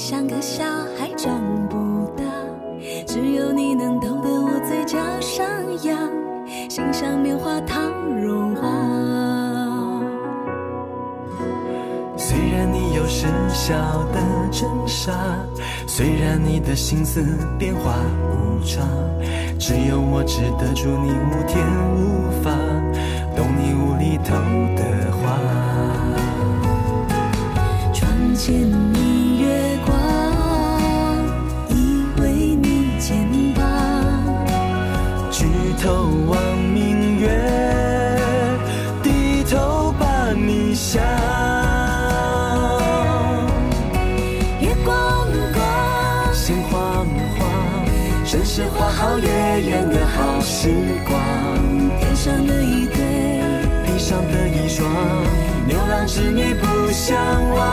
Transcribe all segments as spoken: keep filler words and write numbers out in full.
像个小孩长不大，只有你能逗得我嘴角上扬，心像棉花糖融化。 虽然你有时笑的真傻，虽然你的心思变化无常，只有我只得住你无天无法懂你无厘头的话。 窗前明月光，依偎你肩膀， 举头望明月，低头把你想。真是花好月圆的好时光， 天上的一对， 地上的一双，牛郎织女不相忘。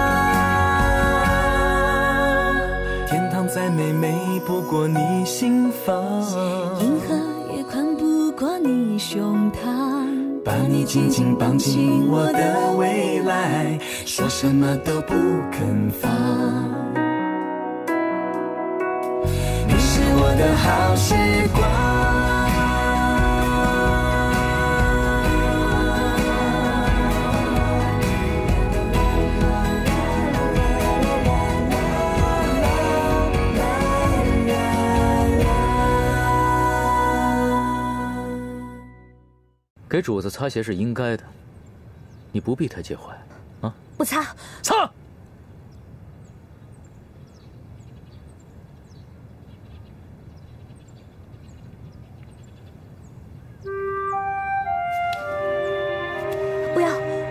天堂再美美不过你心房， 银河也宽不过你胸膛， 把你紧紧绑进我的未来，说什么都不肯放。我的好时光， 给主子擦鞋是应该的，你不必太介怀啊。 不擦， 擦。 不要！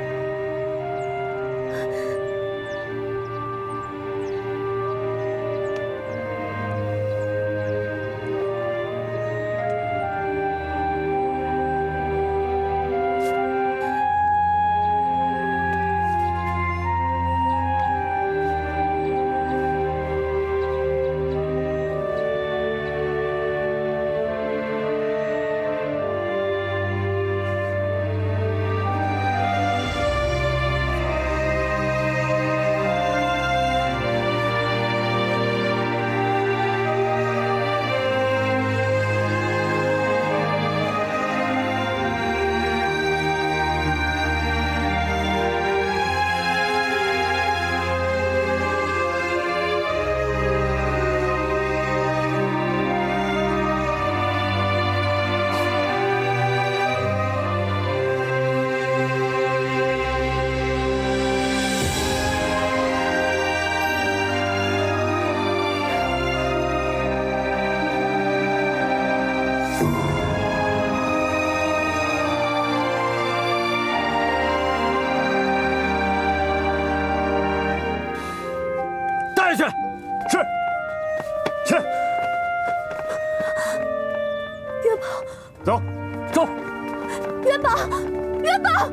走，走！ 元宝，元宝！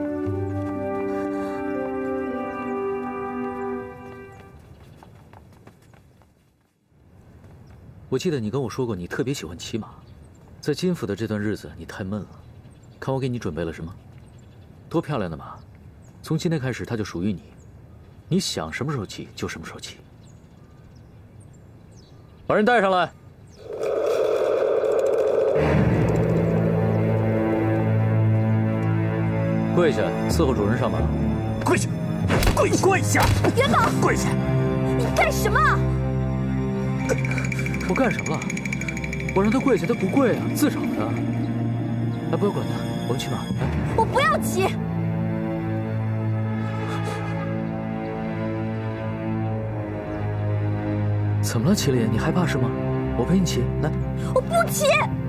我记得你跟我说过，你特别喜欢骑马。在金府的这段日子，你太闷了。看我给你准备了什么？多漂亮的马！从今天开始，它就属于你。你想什么时候骑就什么时候骑。把人带上来。 跪下，伺候主人上马。 跪下，跪跪下！ 元宝， 跪下！ 你干什么？ 我干什么了？我让他跪下，他不跪啊，自找的。哎，不要管他，我们骑马。哎， 我不要骑。 怎么了，祁连？你害怕是吗？我陪你骑，来。 我不骑。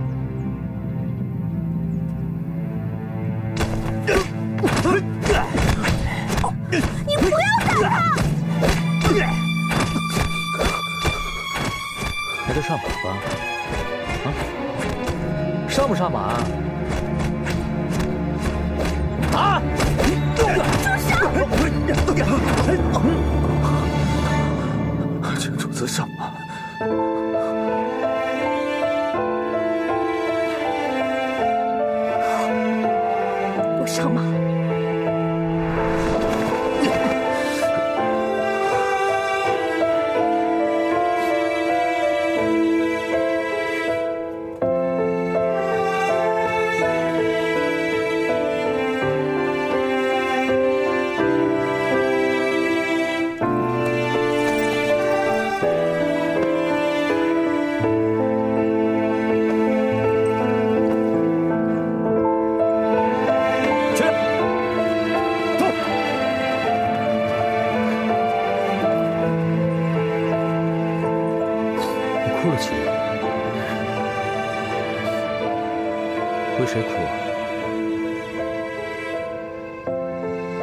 你不要打他！ 还得上马吧？啊，上不上马？啊！ 住手！ 请主子上马。 我上马。 啊！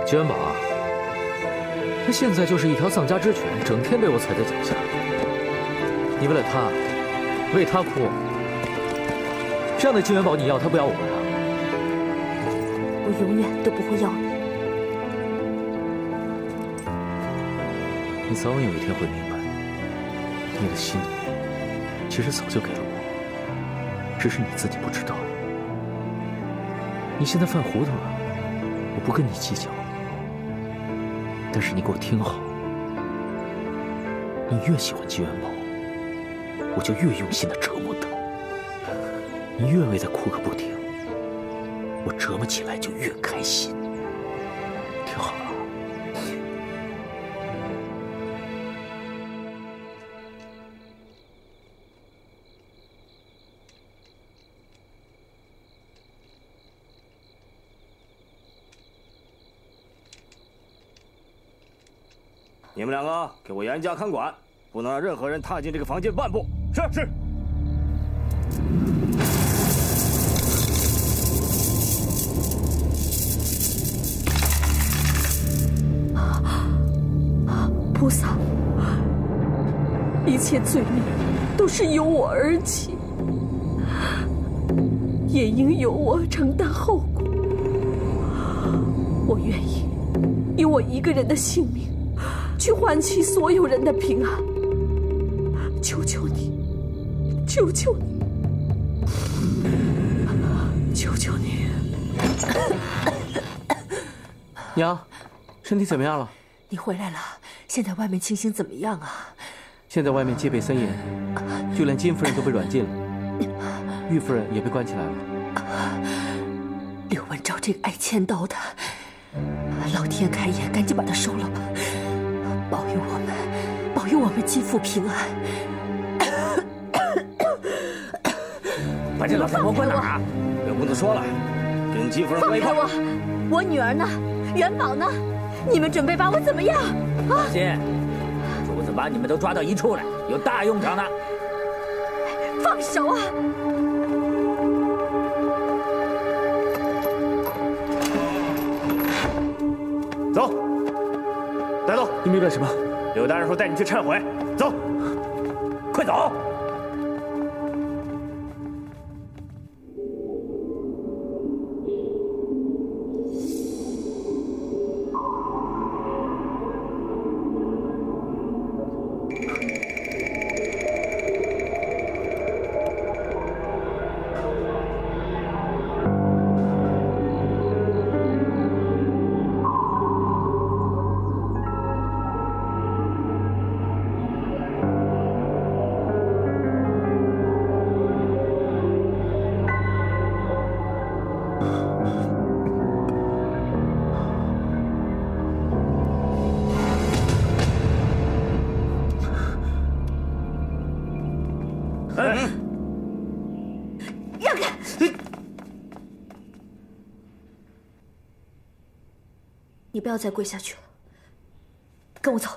姬元宝，他现在就是一条丧家之犬，整天被我踩在脚下。你为了他，为他哭，这样的姬元宝，你要他不要我呀？ 我永远都不会要你。 你早晚有一天会明白，你的心其实早就给了我，只是你自己不知道。你现在犯糊涂了，我不跟你计较。但是你给我听好，你越喜欢姬元宝，我就越用心的折磨他。你越为他哭个不停，我折磨起来就越开心。听好了。 你们两个给我严加看管，不能让任何人踏进这个房间半步。是是。 菩萨，一切罪孽都是由我而起，也应由我承担后果。我愿意以我一个人的性命去换取所有人的平安，求求你，求求你，求求你！ 娘，身体怎么样了？ 你回来了，现在外面情形怎么样啊？ 现在外面戒备森严，就连金夫人都被软禁了，玉夫人也被关起来了。 刘文昭这个爱千刀的，老天开眼，赶紧把他收了吧，保佑我们，保佑我们金府平安。 把这老太婆关哪儿啊？刘公子说了，跟金夫人关一块。 放开我！我女儿呢？元宝呢？你们准备把我怎么样？ 放心，主子把你们都抓到一处来，有大用场的。 放手啊！ 走，带走。 你们干什么？ 柳大人说带你去忏悔，走，快走。 让开！你不要再跪下去了，跟我走。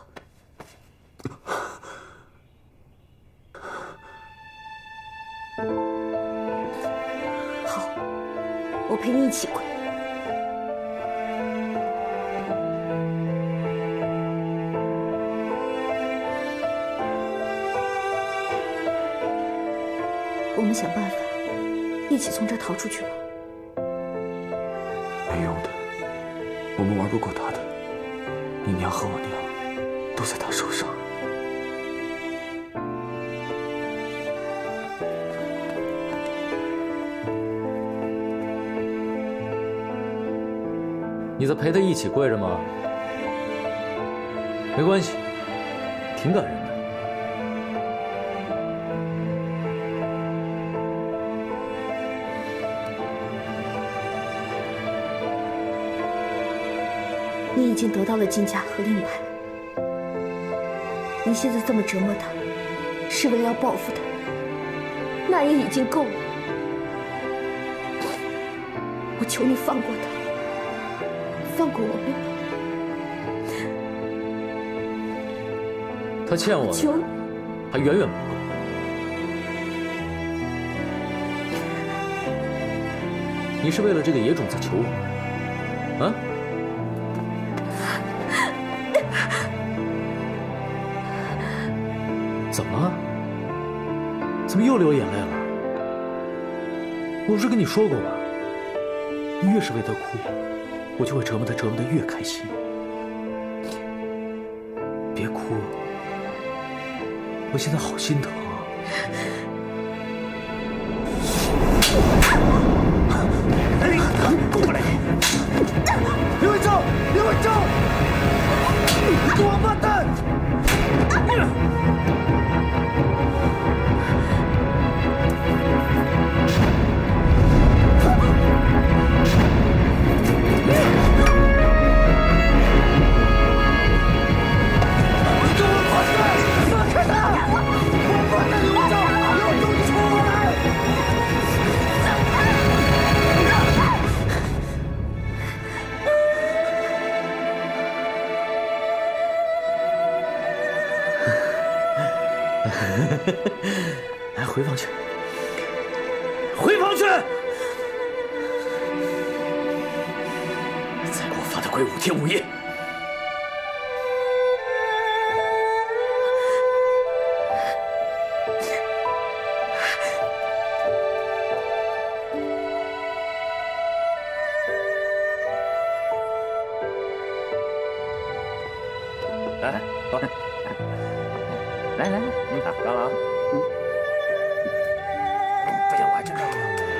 好，我陪你一起跪。我们想办法一起从这儿逃出去吧。 没用的，我们玩不过他的。你娘和我娘都在他手上。 你在陪他一起跪着吗？没关系，挺感人的。 你已经得到了金甲和令牌，你现在这么折磨他，是为了要报复他，那也已经够了。我求你放过他，放过我们吧。他欠我的， 求你， 还远远不够。你是为了这个野种子求我，啊？ 怎么了？怎么又流眼泪了？我不是跟你说过吗？你越是为他哭，我就会折磨他，折磨得越开心。别哭，我现在好心疼啊！ 来，过来！ 刘文昭，刘文昭，你个王八蛋！ 来，回房去，回房去！再给我罚他跪五天五夜！ 来，走。来来来，你看，高了，嗯，不行，我还真高了。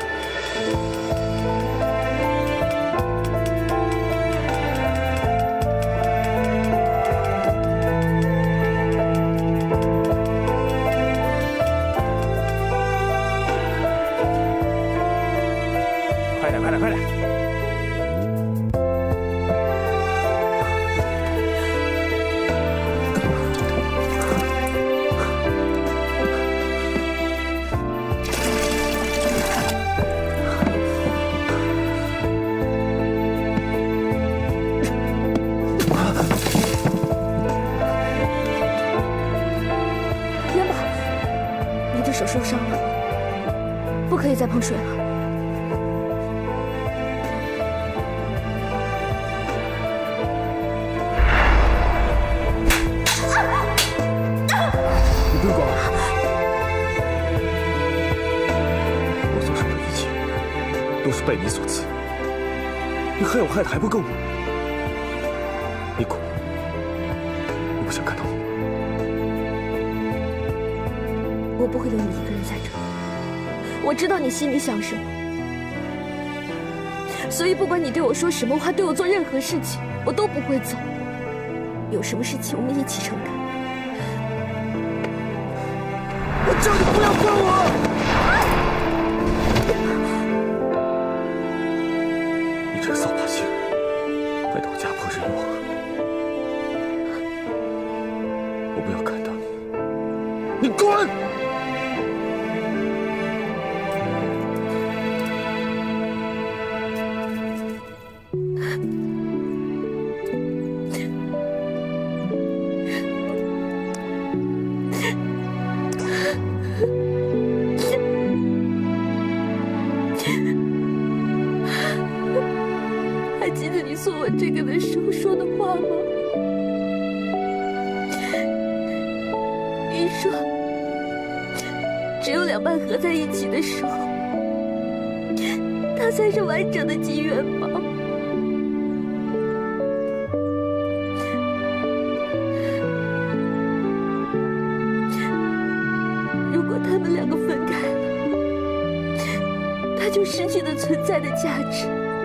快点，快点，快点！ 手受伤了，不可以再碰水了。 你不用管我，我做什么一切都是被你所赐。你害我害的还不够吗？你滚！我不想看到你。 我不会留你一个人在这里，我知道你心里想什么，所以不管你对我说什么话，对我做任何事情，我都不会走。有什么事情我们一起承担。 我叫你不要管我！ 你这个扫把星，害得我家破人亡。我不要看到你，你滚！ 还记得你送我这个的时候说的话吗？你说，只有两半合在一起的时候，它才是完整的吉元宝。如果他们两个分开了，它就失去了存在的价值。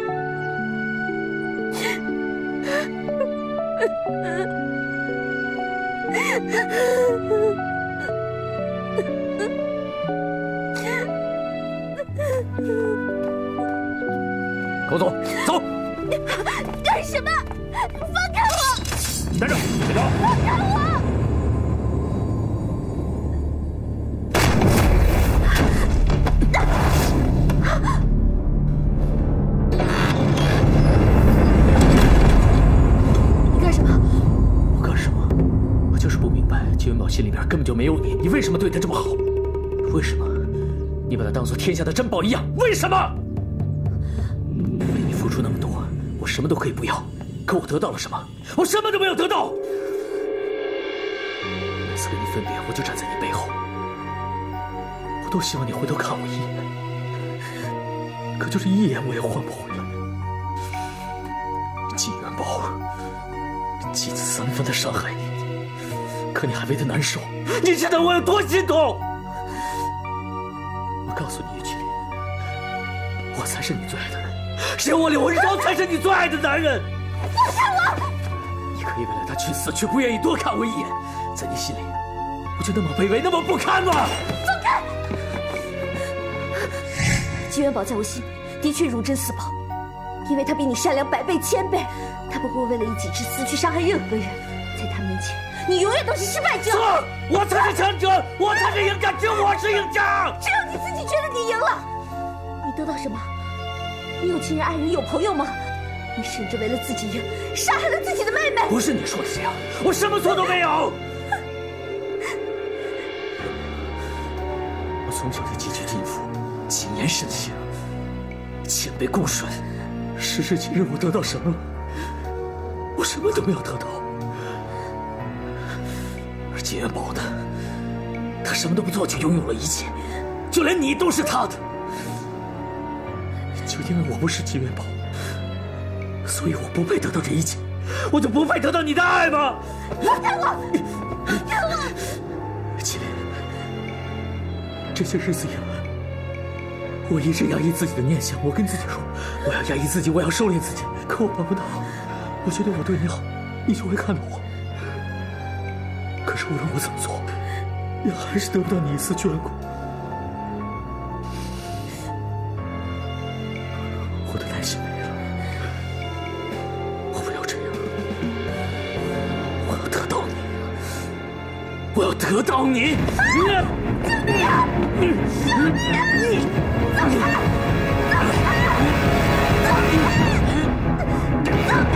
跟我走，走！ 干什么？放开我！ 站住！别走！ 放开我！你干什么？ 我干什么？我就是不明白，金元宝心里边根本就没有你，你为什么对他这么好？为什么？你把他当做天下的珍宝一样？为什么？为你付出那么多，我什么都可以不要，可我得到了什么？我什么都没有得到。 每次跟你分别，我就站在你背后，我都希望你回头看我一眼，可就是一眼我也换不回来。季元宝，季子三番的伤害你，可你还为他难受，你知道我有多心痛？我告诉你，玉麒麟，我才是你最爱的人，只有我柳文昭才是你最爱的男人。 放开我！ 你可以为了他去死，却不愿意多看我一眼，在你心里，我就那么卑微，那么不堪吗？ 放开！季元宝在我心里的确如珍似宝，因为他比你善良百倍千倍，他不会为了一己之私去伤害任何人，在他面前，你永远都是失败者。 错，我才是强者，我才是赢家，只有我是赢家。 只有你自己觉得你赢了，你得到什么？你有亲人、爱人、有朋友吗？你甚至为了自己赢，杀害了自己的妹妹。 不是你说的这样，我什么错都没有。我从小就汲取禁服，谨言慎行，谦卑恭顺。时至今日，我得到什么了？我什么都没有得到。而季元宝呢？他什么都不做就拥有了一切，就连你都是他的。就因为我不是季元宝，所以我不配得到这一切，我就不配得到你的爱吗？ 放开我！放开我！ 麒麟，这些日子以来，我一直压抑自己的念想。我跟自己说，我要压抑自己，我要收敛自己，可我办不到。我觉得我对你好，你就会看到我。可是无论我怎么做，也还是得不到你一丝眷顾。我的耐心没了，我不要这样，我要得到你，我要得到你！啊！你！你！走开！走开！走开！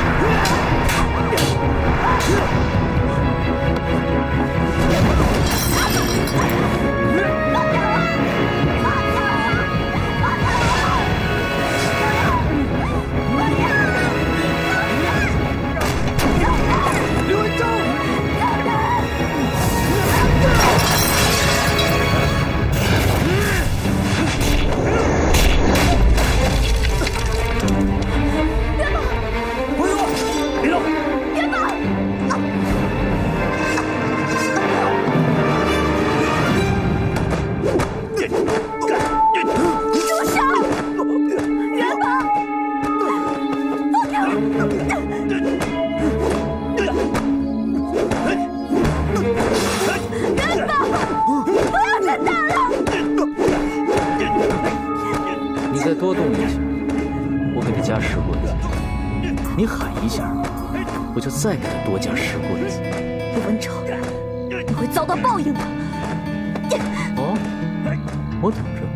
多动一下，我给你加十棍子；你喊一下，我就再给他多加十棍子。 陆文昭，你会遭到报应的。 哦，我等着。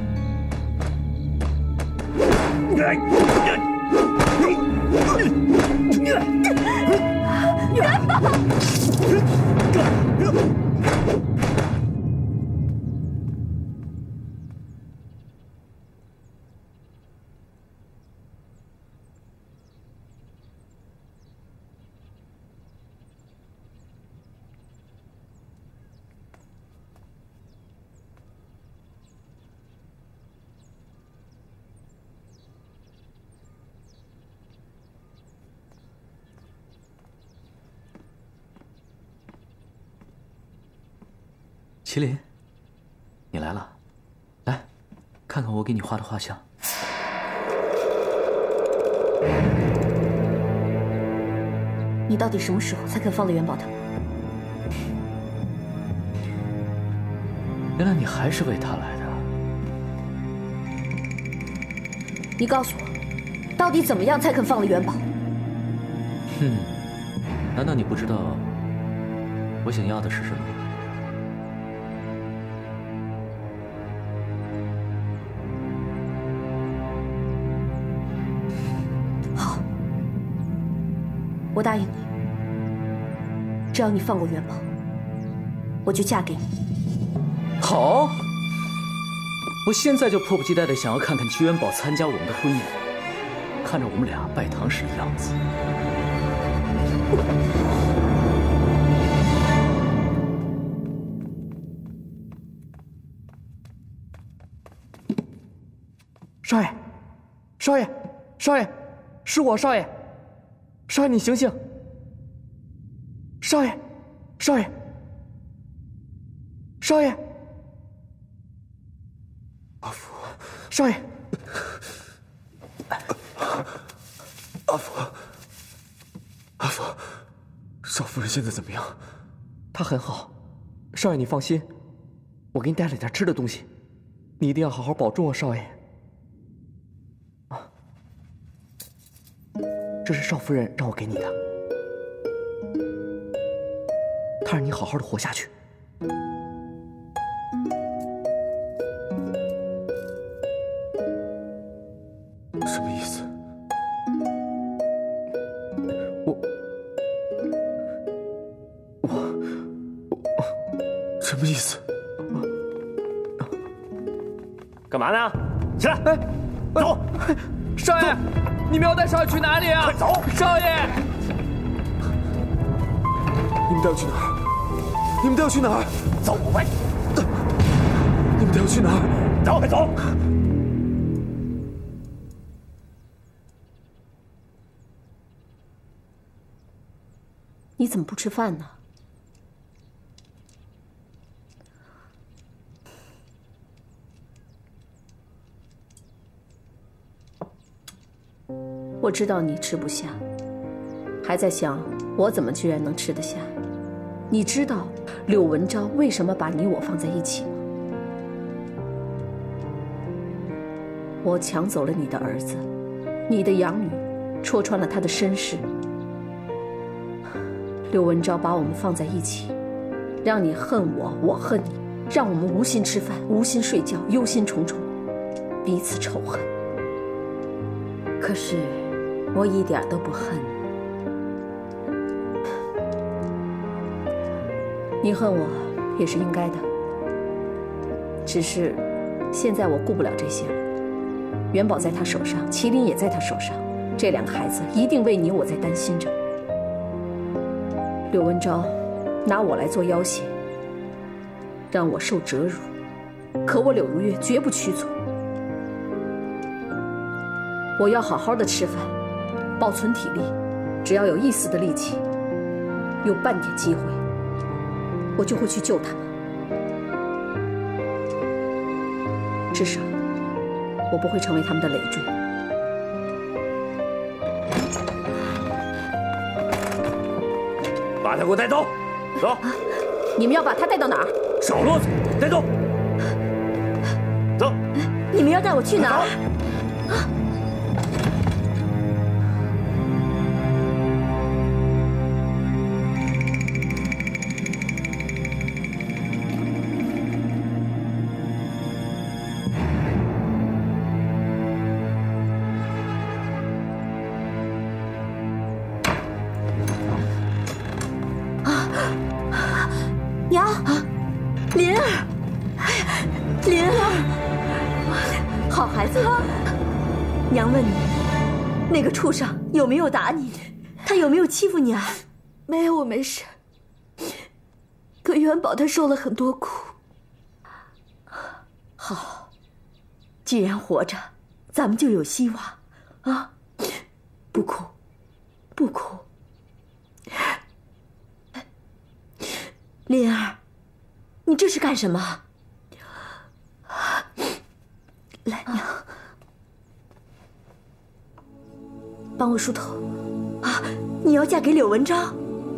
元宝！ 麒麟，你来了，来，看看我给你画的画像。 你到底什么时候才肯放了元宝他们？ 原来你还是为他来的。 你告诉我，到底怎么样才肯放了元宝？ 哼，难道你不知道我想要的是什么？ 我答应你，只要你放过元宝，我就嫁给你。 好，我现在就迫不及待的想要看看居元宝参加我们的婚宴，看着我们俩拜堂时的样子。 少爷，少爷，少爷，是我，少爷，少爷，你醒醒！少爷，少爷，少爷， 阿福， 少爷， 阿福，阿福，少夫人现在怎么样？ 她很好，少爷你放心，我给你带了点吃的东西，你一定要好好保重啊，少爷。啊，这是少夫人让我给你的，她让你好好的活下去。 什么意思？ 我我我什么意思？ 干嘛呢？起来！ 哎， 走！ 少爷，你们要带少爷去哪里啊？ 快走！ 少爷， 你们带我去哪儿？你们带我去哪儿？ 走呗！ 你们带我去哪儿？ 走，快走！ 你怎么不吃饭呢？我知道你吃不下，还在想我怎么居然能吃得下。你知道柳文昭为什么把你我放在一起吗？我抢走了你的儿子，你的养女，戳穿了他的身世。柳文昭把我们放在一起，让你恨我，我恨你，让我们无心吃饭，无心睡觉，忧心忡忡，彼此仇恨。 可是我一点都不恨你。你恨我也是应该的，只是现在我顾不了这些了。元宝在他手上，麒麟也在他手上，这两个孩子一定为你我在担心着。柳文昭拿我来做要挟，让我受折辱，可我柳如月绝不屈从。我要好好的吃饭，保存体力，只要有一丝的力气，有半点机会，我就会去救他们。至少我不会成为他们的累赘。 把他给我带走，走！ 啊、你们要把他带到哪儿？ 少啰嗦，带走！走！ 你们要带我去哪儿？娘，林儿，林儿，好孩子。娘问你，那个畜生有没有打你？他有没有欺负你啊？ 没有，我没事。可元宝他受了很多苦。 好，既然活着，咱们就有希望啊！不哭，不哭。林儿，你这是干什么？来，娘，帮我梳头。啊，你要嫁给柳文昭？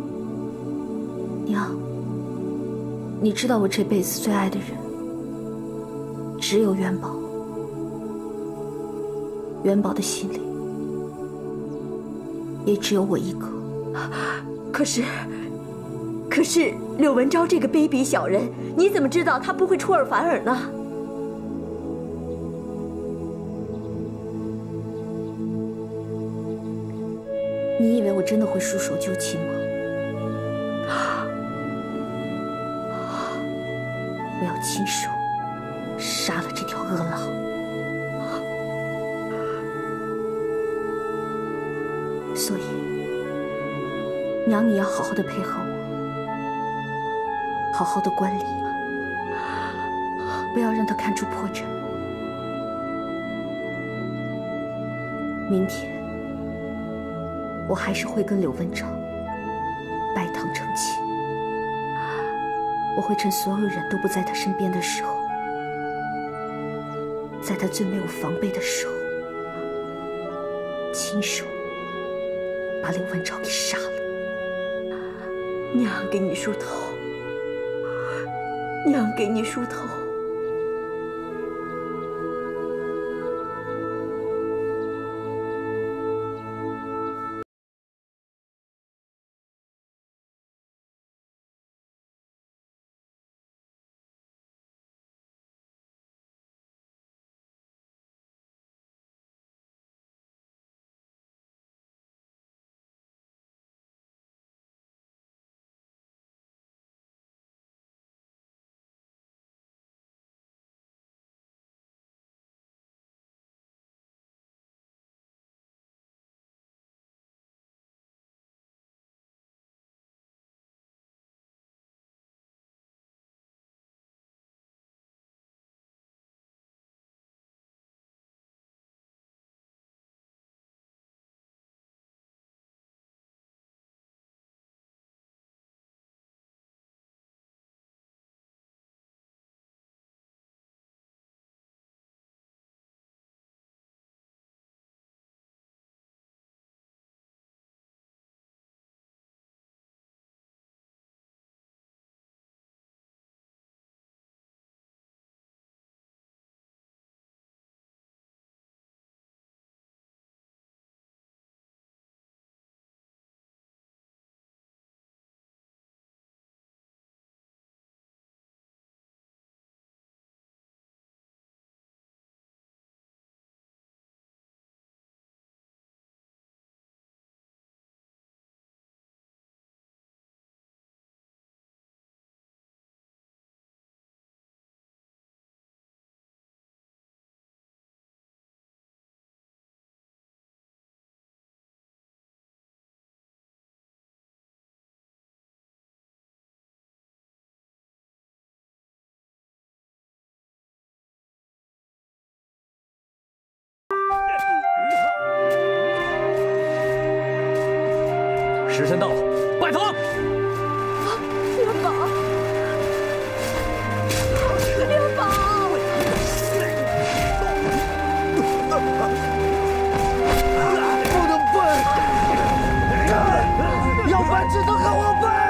娘，你知道我这辈子最爱的人只有元宝。元宝的心里也只有我一个。可是。可是柳文昭这个卑鄙小人，你怎么知道他不会出尔反尔呢？你以为我真的会束手就擒吗？我要亲手杀了这条恶狼。所以，娘，你要好好的配合我。好好的管理，不要让他看出破绽。 明天我还是会跟柳文昭拜堂成亲。我会趁所有人都不在他身边的时候，在他最没有防备的时候，亲手把柳文昭给杀了。 娘给你梳头，娘给你梳头。 时辰到了，拜堂。 元宝，元宝， 不能拜，要拜只能和我拜。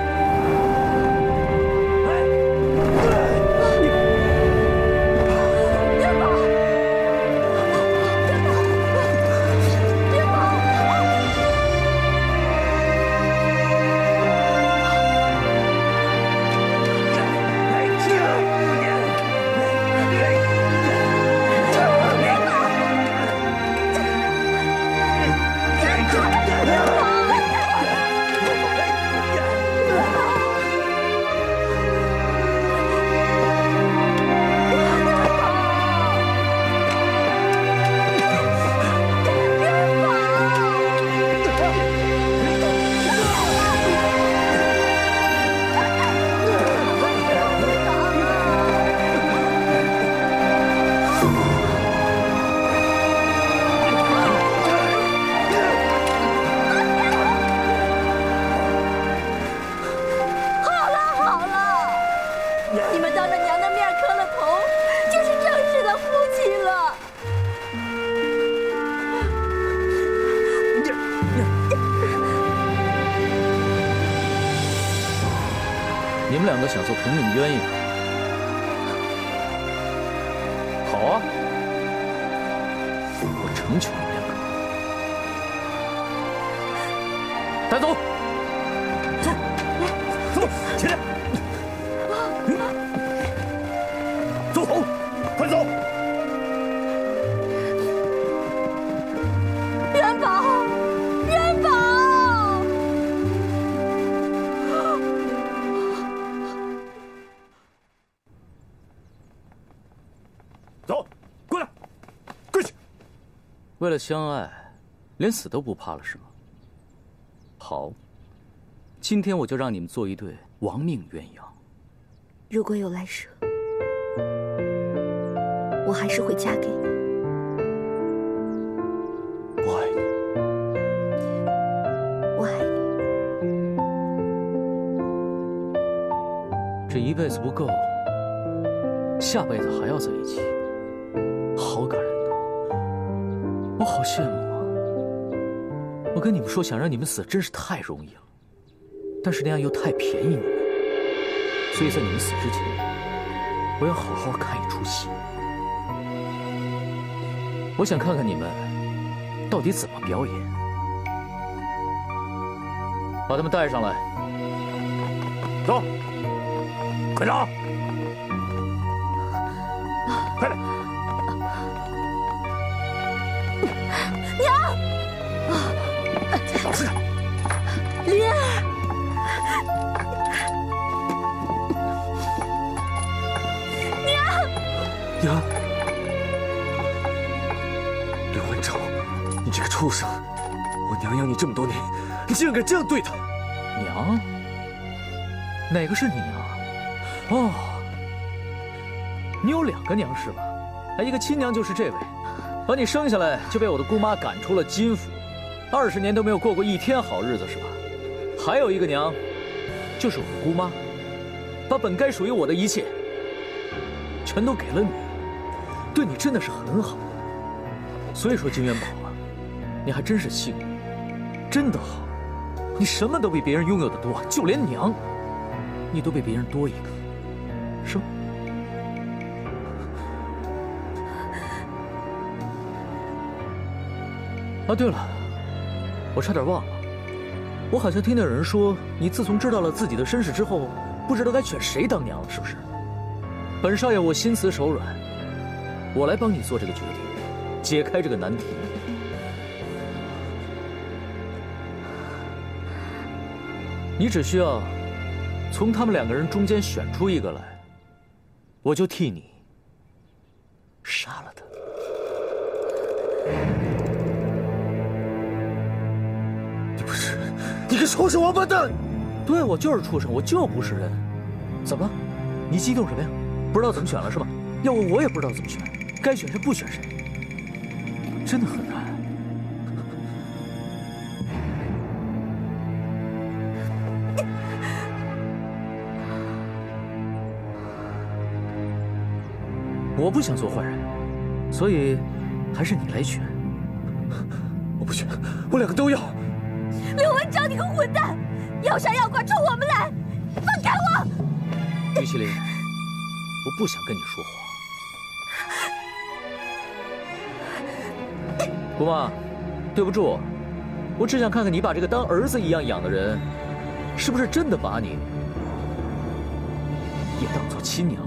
你们两个想做同命鸳鸯？好啊，我成全你们两个。带走，走，走，起来，走，快走！ 元宝，元宝。 走，过来，跪下。 为了相爱，连死都不怕了是吗？好，今天我就让你们做一对亡命鸳鸯。 如果有来生，我还是会嫁给你。 一辈子不够，下辈子还要在一起，好感人呐！我好羡慕啊！我跟你们说，想让你们死真是太容易了，但是那样又太便宜你们，所以在你们死之前，我要好好看一出戏。我想看看你们到底怎么表演。把他们带上来。 走，快走！快点！ 娘！ 老实点！ 林儿！娘！ 娘！刘文昭，你这个畜生！我娘养你这么多年，你竟然敢这样对她！ 娘？哪个是你娘？哦，你有两个娘是吧？一个亲娘就是这位，把你生下来就被我的姑妈赶出了金府，二十年都没有过过一天好日子是吧？还有一个娘，就是我的姑妈，把本该属于我的一切，全都给了你，对你真的是很好。所以说金元宝啊，你还真是幸运，真的好，你什么都比别人拥有的多，就连娘，你都比别人多一个，是吗？啊，对了，我差点忘了，我好像听到有人说，你自从知道了自己的身世之后，不知道该选谁当娘了，是不是？本少爷，我心慈手软，我来帮你做这个决定，解开这个难题。你只需要从他们两个人中间选出一个来，我就替你杀了他。 你不是，你个畜生王八蛋！ 对，我就是畜生，我就不是人。怎么了？你激动什么呀？不知道怎么选了是吧？要我我也不知道怎么选，该选谁不选谁，真的很难。我不想做坏人，所以还是你来选。 我不选，我两个都要。 刘文昭，你个混蛋，要杀要剐冲我们来，放开我！ 于麒麟，我不想跟你说话。姑妈，对不住，我只想看看你把这个当儿子一样养的人，是不是真的把你也当做亲娘？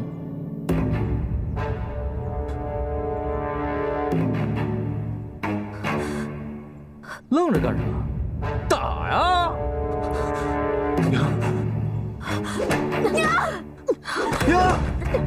愣着干什么？打呀！ 娘！ 娘！ 娘！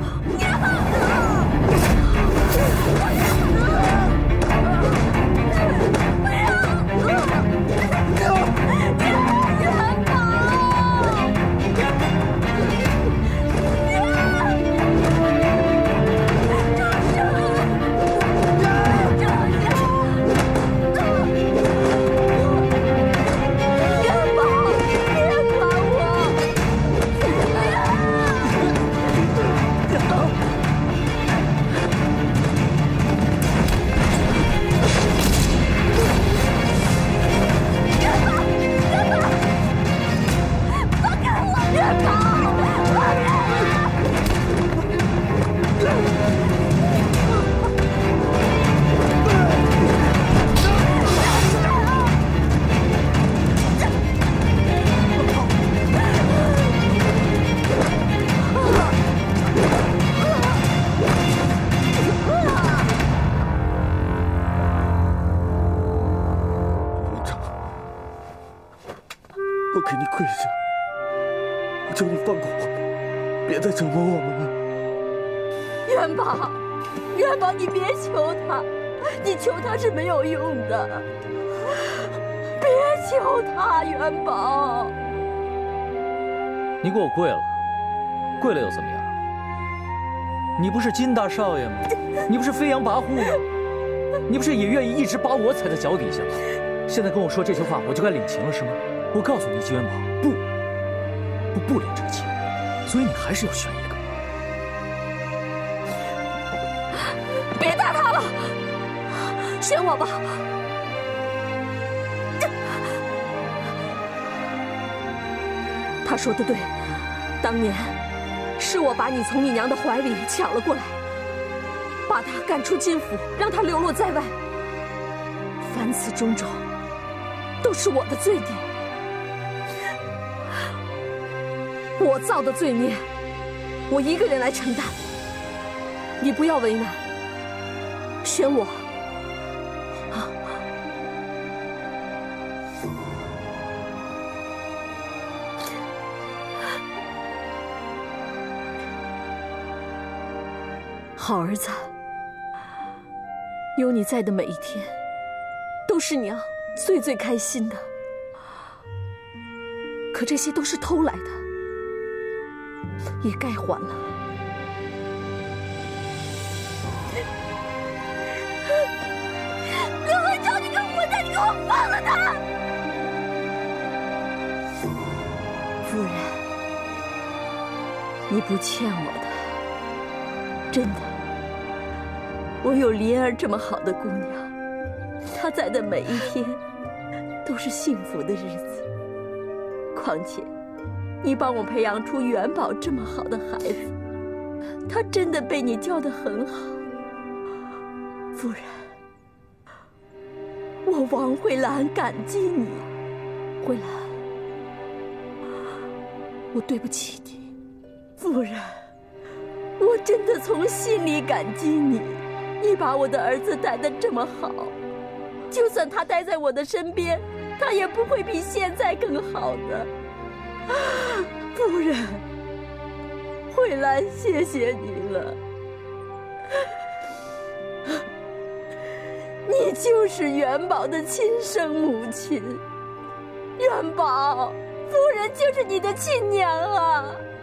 我给你跪下，我求你放过我，别再折磨我们了。 元宝，元宝，你别求他，你求他是没有用的，别求他，元宝。 你给我跪了，跪了又怎么样？你不是金大少爷吗？你不是飞扬跋扈吗？你不是也愿意一直把我踩在脚底下吗？现在跟我说这句话，我就该领情了是吗？我告诉你，金元宝，不，我不领这个情。 所以你还是要选一个。 别打他了，选我吧。他说的对，当年是我把你从你娘的怀里抢了过来，把他赶出金府，让他流落在外。凡此种种，都是我的罪孽。我造的罪孽，我一个人来承担。你不要为难，选我。啊！好儿子，有你在的每一天，都是娘最最开心的。可这些都是偷来的，也该还了。刘文昭，你个混蛋，你给我放了他！夫人，你不欠我的，真的。我有莲儿这么好的姑娘，她在的每一天都是幸福的日子。况且，你帮我培养出元宝这么好的孩子，他真的被你教得很好。夫人，我王慧兰感激你。慧兰，我对不起你。夫人，我真的从心里感激你。你把我的儿子带得这么好，就算他待在我的身边，他也不会比现在更好的。夫人，慧兰，谢谢你了。你就是元宝的亲生母亲，元宝，夫人就是你的亲娘啊！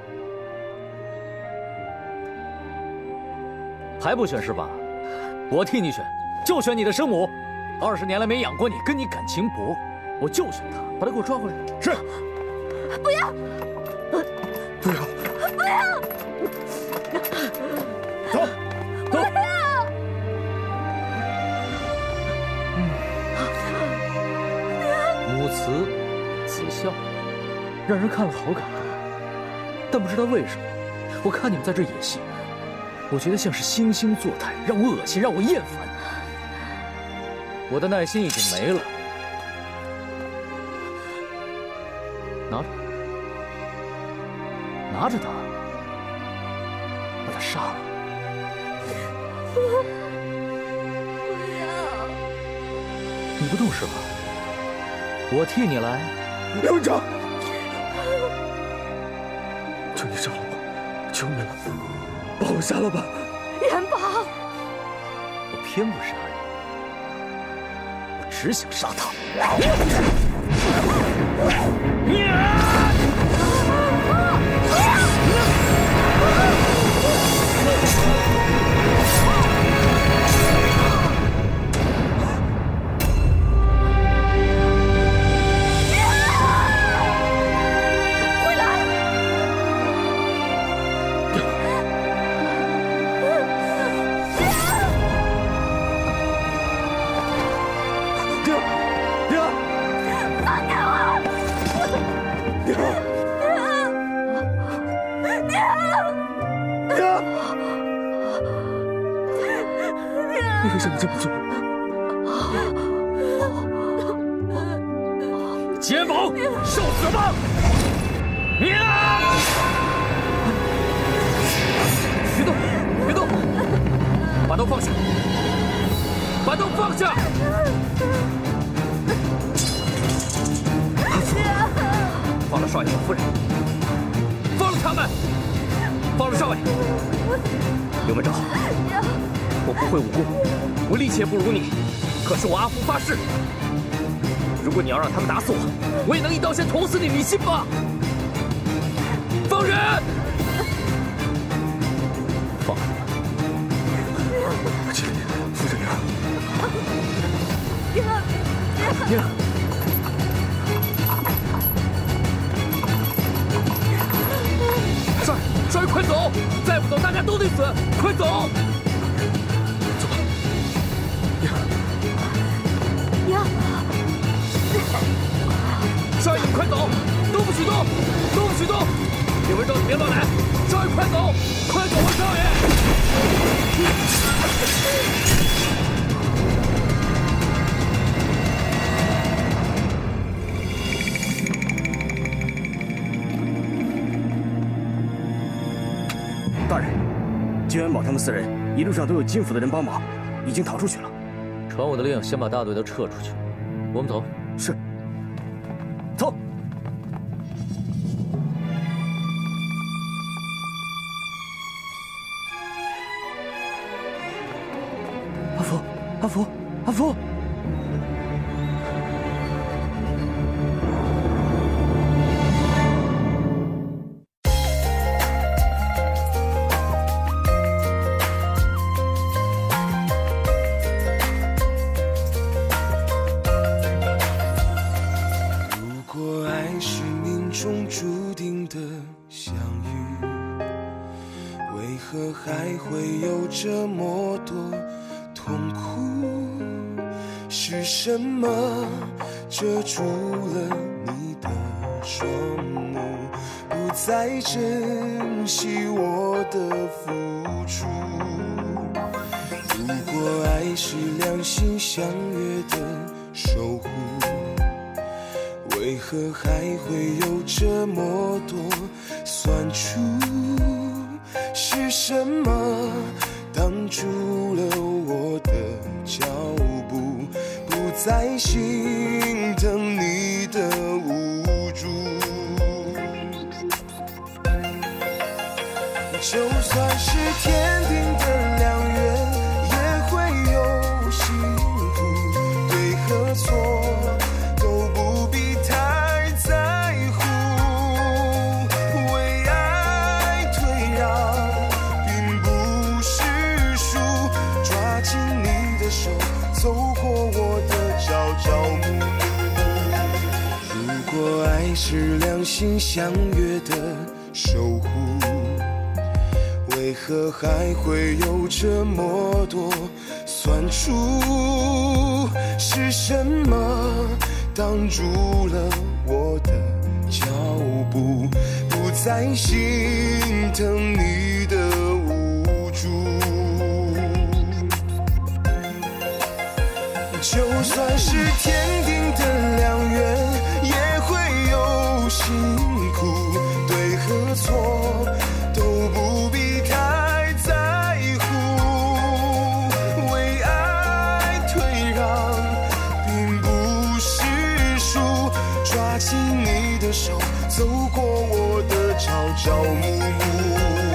还不选是吧？我替你选，就选你的生母。二十年来没养过你，跟你感情薄，我就选她。把她给我抓回来。 是。 不要！ 不要！ 不要！ 走，走！ 不要！ 母慈子孝，让人看了好感动。但不知道为什么，我看你们在这演戏，我觉得像是惺惺作态，让我恶心，让我厌烦。我的耐心已经没了。拿着。拿着他，把他杀了。 不，不要！ 你不动是吧？我替你来。 刘文昭，求你杀了我，求你了，把我杀了吧！ 元宝， 我偏不杀你，我只想杀他。 你为什么这么做？ 奸宝，受死吧！别动，别动，把刀放下，把刀放下！放了少爷和夫人，放了他们，放了少爷。刘文昭，我不会武功，我力气也不如你，可是我阿福发誓，如果你要让他们打死我，我也能一刀先捅死你，你信吗？放人！放了他！ 起来，夫人娘。 娘。在。 走！再不走，大家都得死！快走！走吧，娘。 娘， 少爷，你快走！都不许动！都不许动！李文正，你别乱来！少爷，快走！快走啊，少爷！ 大人，金元宝他们四人一路上都有金府的人帮忙，已经逃出去了。 传我的令，先把大队都撤出去。我们走。 是。走。 阿福，阿福，阿福！ 还会有这么多痛苦？是什么遮住了你的双目，不再珍惜我的付出？如果爱是两心相约的守护，为何还会有这么多酸楚？ 是什么挡住了我的脚步，不再心疼你的无助？就算是天定的良缘，也会有辛苦，对和错都不必太在乎。 走过我的朝朝暮暮。如果爱是两心相约的守护，为何还会有这么多酸楚？是什么挡住了我的脚步，不再心疼你的无助？ 就算是天定的良缘，也会有辛苦，对和错都不必太在乎。为爱退让并不是输，抓紧你的手，走过我的朝朝暮暮。